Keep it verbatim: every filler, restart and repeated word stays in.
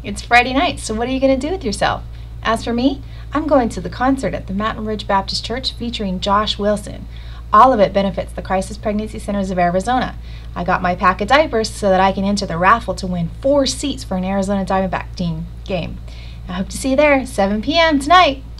It's Friday night, so what are you going to do with yourself? As for me, I'm going to the concert at the Mountain Ridge Baptist Church featuring Josh Wilson. All of it benefits the Crisis Pregnancy Centers of Arizona. I got my pack of diapers so that I can enter the raffle to win four seats for an Arizona Diamondback team game. I hope to see you there, seven p m tonight.